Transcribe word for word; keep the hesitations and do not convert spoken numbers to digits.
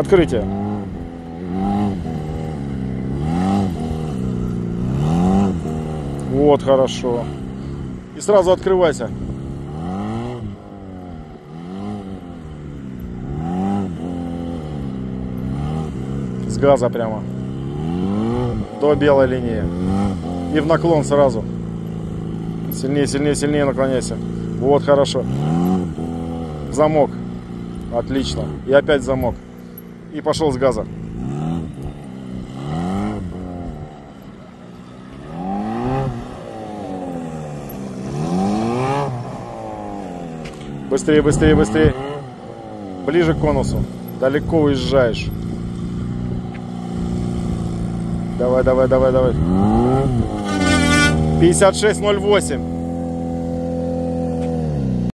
Открытие. Вот, хорошо. И сразу открывайся. С газа прямо. До белой линии. И в наклон сразу. Сильнее, сильнее, сильнее наклоняйся. Вот, хорошо. Замок. Отлично. И опять замок. И пошел с газа. Быстрее, быстрее, быстрее. Ближе к конусу. Далеко уезжаешь. Давай, давай, давай, давай. пятьдесят шесть ноль восемь.